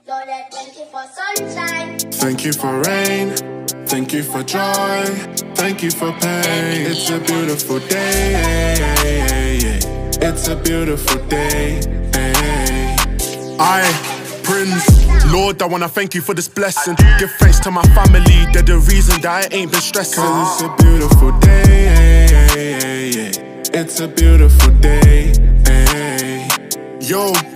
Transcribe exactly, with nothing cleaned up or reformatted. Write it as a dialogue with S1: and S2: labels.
S1: Lord, I thank you for sunshine.
S2: Thank you for rain. Thank you for joy. Thank you for pain. It's a beautiful day. It's a beautiful day. I, Prince. Lord, I wanna thank you for this blessing. Give thanks to my family, they're the reason that I ain't been stressing. Cause it's a beautiful day. It's a beautiful day. Yo.